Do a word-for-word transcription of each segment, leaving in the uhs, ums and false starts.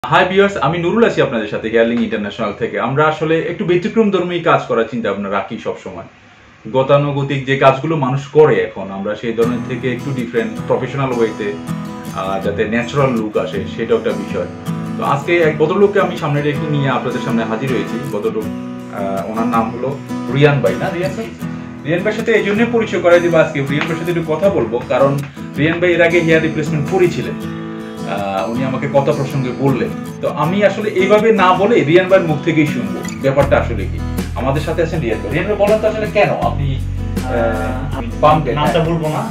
Hi viewers, আমি নুরুল আছি আপনাদের সাথে হেয়ারলিং ইন্টারন্যাশনাল থেকে। আমরা আসলে একটু ব্যতিক্রমধর্মী কাজ করার চিন্তা ভাবনা রাখি সবসময়। গতানুগতিক যে কাজগুলো মানুষ করে এখন, আমরা সেই ধরনের থেকে একটু ডিফারেন্ট প্রফেশনাল ওয়েতে যাতে ন্যাচারাল লুক আসে, সেটাও একটা বিষয়। তো আজকে এক ভদ্রলোককে আমি সামনে রেখে নিয়ে আপনাদের সামনে হাজির হয়েছি। ভদ্রলোক, ওনার নাম হলো রিয়ান ভাই। না রিয়ান ভাই? রিয়ান ভাইয়ের সাথে এই জন্যই পরিচয় করাই দিব আজকে। রিয়ান ভাইয়ের সাথে একটু কথা বলবো, কারণ রিয়ান ভাই এর আগে হেয়ার রিপ্লেসমেন্ট করেছিলেন। উনি আমাকে কথা প্রসঙ্গে বললেন, তো আমি আসলে এইভাবে না বলে রিয়ান ভাইয়ের মুখ থেকেই শুনবো ব্যাপারটা আসলে কি। আমাদের সাথে আছেন রিয়ান ভাই। রিয়ান ভাই বলেন তো আসলে কেন আপনি নামটা বলবো না,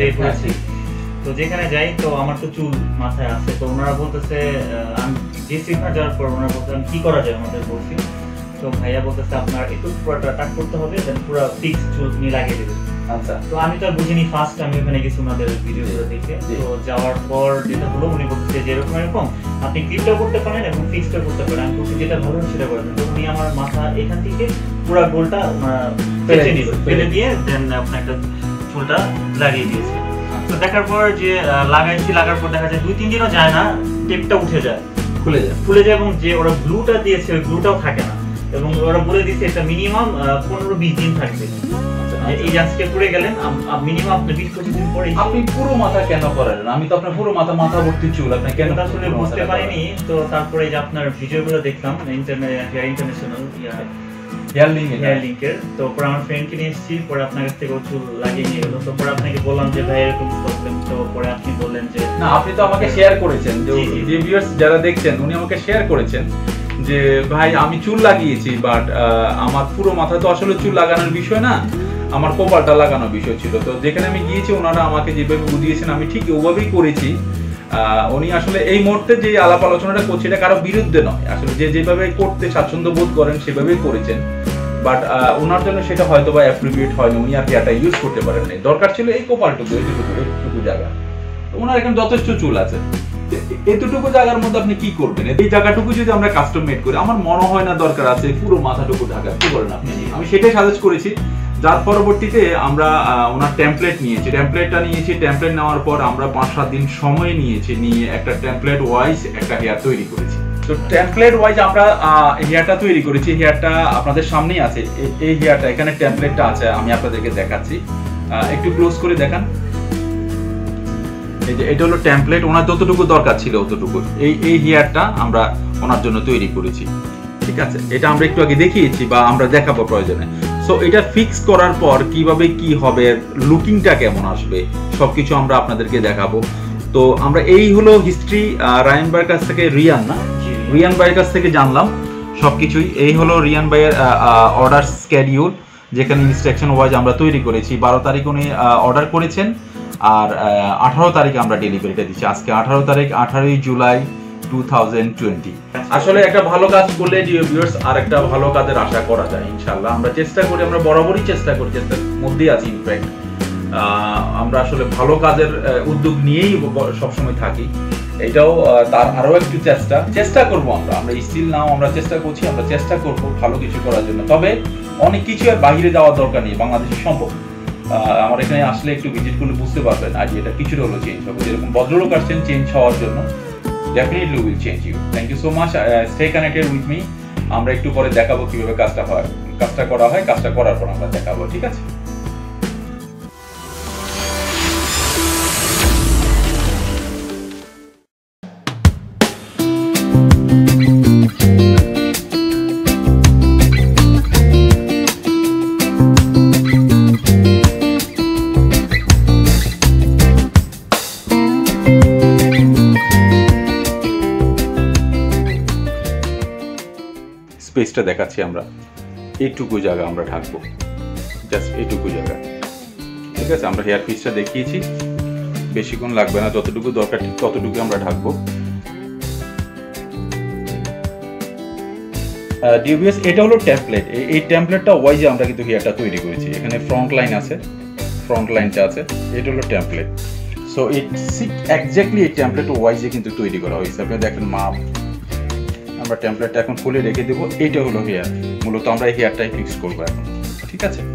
তো যেখানে যাই তো আমার তো চুল মাথায় আছে, তো ওনারা বলতেছে আমি যে সিফা যাওয়ার পর ওনারা বলতেন কি করা যায় আমাদের বলছি, তো ভাইয়া বলতেছে আপনার একটু পুরোটা টাক করতে হবে, দেন পুরো ফিক্স চুল আপনি লাগিয়ে দেবেন। আচ্ছা, তো আমি তো আর বুঝিনি, ফার্স্ট আমি ওখানে গেছি ওনাদের ভিডিওগুলো দেখে। তো যাওয়ার পর যেটা হলো, উনি বলতেছে যে এরকম এরকম আপনি ক্লিপটাও করতে পারেন এবং ফিক্সটাও করতে পারেন। আমি বলছি যেটা ভালো সেটা করেন। তো উনি আমার মাথা এখান থেকে পুরো গোলটা ফেলে দিয়েছে, ফেলে দিয়ে দেন আপনার একটা চুলটা লাগিয়ে দিয়েছে। তো দেখার পর যে লাগাইছি, লাগার পর দেখা যায় দুই তিন দিনও যায় না, টেপটা উঠে যায়, খুলে যায় খুলে যায় এবং যে ওরা গ্লুটা দিয়েছে ওই গ্লুটাও থাকে না, এবং ওরা বলে দিয়েছে এটা মিনিমাম পনেরো বিশ দিন থাকবে। এই আজকে পড়ে গেলেন, মিনিমাম আপনি বিশ পঁচিশ দিন পরে। আপনি পুরো মাথা কেন করেন? আমি তো আপনার পুরো মাথা মাথা ভর্তি চুল, আপনি কেন আসলে বুঝতে পারিনি। তো তারপরে যে আপনার ভিডিওগুলো দেখলাম ইন্টারনেট ইন্টারন্যাশনাল হেয়ারলিং হেয়ারলিংকের, তো পরে আমার ফ্রেন্ডকে নিয়ে এসেছি, পরে আপনার কাছ থেকে চুল লাগিয়ে নিয়ে গেলো। তো পরে আপনাকে বললাম যে ভাই এরকম প্রবলেম, তো পরে আপনি বললেন যে না, আপনি তো আমাকে শেয়ার করেছেন, যে ভিউয়ার্স যারা দেখছেন উনি আমাকে শেয়ার করেছেন যে ভাই আমি চুল লাগিয়েছি, বাট আমার পুরো মাথা তো আসলে চুল লাগানোর বিষয় না, আমার কপালটা লাগানোর বিষয় ছিল। তো যেখানে আমি গিয়েছি ওনারা আমাকে যেভাবে বুঝিয়েছেন আমি ঠিক ওভাবেই করেছি। উনি আসলে এই মুহূর্তে যে আলাপ আলোচনাটা করছে এটা কারো বিরুদ্ধে নয়, আসলে যে যেভাবে করতে স্বাচ্ছন্দ্য বোধ করেন সেভাবেই করেছেন, বাট ওনার জন্য সেটা হয়তো বা অ্যাপ্রোপ্রিয়েট হয়নি, উনি আর হেয়ারটা ইউজ করতে পারেন নাই। দরকার ছিল এই কপালটুকু, এইটুকু এইটুকু জায়গা। তো ওনার এখানে যথেষ্ট চুল আছে, এতটুকু জায়গার মধ্যে আপনি কি করবেন? এই জায়গাটুকু যদি আমরা কাস্টম মেড করি, আমার মনে হয় না দরকার আছে পুরো মাথাটুকু ঢাকা। কি বলেন আপনি? আমি সেটাই সাজেস্ট করেছি, যার পরবর্তীতে আমরা ওনার টেমপ্লেট নিয়েছি, টেমপ্লেটটা নিয়েছি টেমপ্লেট নেওয়ার পর আমরা পাঁচ সাত দিন সময় নিয়েছি, নিয়ে একটা টেমপ্লেট ওয়াইজ একটা হেয়ার তৈরি করেছি। তো টেমপ্লেট ওয়াইজ আমরা হেয়ারটা তৈরি করেছি। হেয়ারটা আপনাদের সামনেই আছে, এই হেয়ারটা এখানে টেমপ্লেটটা আছে, আমি আপনাদেরকে দেখাচ্ছি, একটু ক্লোজ করে দেখান। এই যে এটা হলো টেমপ্লেট, ওনার যতটুকু দরকার ছিল ততটুকু এই এই হেয়ারটা আমরা ওনার জন্য তৈরি করেছি। ঠিক আছে, এটা আমরা একটু আগে দেখিয়েছি বা আমরা দেখাবো প্রয়োজনে। সো এটা ফিক্স করার পর কিভাবে কি হবে, লুকিংটা কেমন আসবে, সবকিছু আমরা আপনাদেরকে দেখাবো। তো আমরা এই হলো হিস্ট্রি রায়ান ভাইয়ের কাছ থেকে, রিয়ান না রিয়ান ভাইয়ের কাছ থেকে জানলাম সবকিছুই। এই হলো রিয়ান ভাইয়ের অর্ডার স্কেডিউল, যেখানে ইনস্ট্রাকশন ওয়াইজ আমরা তৈরি করেছি। বারো তারিখ উনি অর্ডার করেছেন, আর আঠারো তারিখে আমরা ডেলিভারিটা দিচ্ছি। আজকে আঠারো তারিখ, আঠারোই জুলাই টু থাউজেন্ড টোয়েন্টি। আসলে একটা ভালো কাজ করলে ভিউয়ার্স আর একটা ভালো কাজের আশা করা যায় ইনশাআল্লাহ। আমরা চেষ্টা করি, আমরা বরাবরই চেষ্টা করি, চেষ্টার মধ্যেই আছি। ইনফ্যাক্ট আমরা আসলে ভালো কাজের উদ্যোগ নিয়েই সবসময় থাকি। এটাও তার আরো একটু চেষ্টা চেষ্টা করবো আমরা আমরা স্টিল নাও আমরা চেষ্টা করছি, আমরা চেষ্টা করবো ভালো কিছু করার জন্য। তবে অনেক কিছু আর বাহিরে যাওয়ার দরকার নেই, বাংলাদেশে সম্ভব। আমার এখানে আসলে একটু ভিজিট করলে বুঝতে পারবেন আর এটা কিছুটা হলো চেঞ্জ হবে। যেরকম ভদ্রলোক আসছেন চেঞ্জ হওয়ার জন্য, definitely will change you. Thank you so much. Uh, stay connected with me. আমরা একটু পরে দেখাবো কিভাবে কাজটা হয়, কাজটা করা হয়, কাজটা করার পর আমরা দেখাবো। ঠিক আছে? স্পেসটা দেখাচ্ছি আমরা, এইটুকু জায়গা আমরা ঢাকবো, জাস্ট এইটুকু জায়গা। ঠিক আছে, আমরা হেয়ার পিসটা দেখিয়েছি, বেশিক্ষণ লাগবে না, যতটুকু দরকার ঠিক ততটুকু আমরা ঢাকবো। ডিভিএস এটা হলো টেমপ্লেট, এই টেমপ্লেটটা ওয়াইজে আমরা কিন্তু হেয়ারটা তৈরি করেছি। এখানে ফ্রন্ট লাইন আছে, ফ্রন্ট লাইনটা আছে, এটা হলো টেমপ্লেট। সো এই এক্স্যাক্টলি এই টেমপ্লেট ওয়াইজে কিন্তু তৈরি করা হয়েছে। আপনি দেখেন মাপ, আমরা টেমপ্লেটটা এখন খুলে রেখে দেবো। এইটা হলো হেয়ার, মূলত আমরা এই হেয়ারটাই ফিক্স করবো এখন। ঠিক আছে?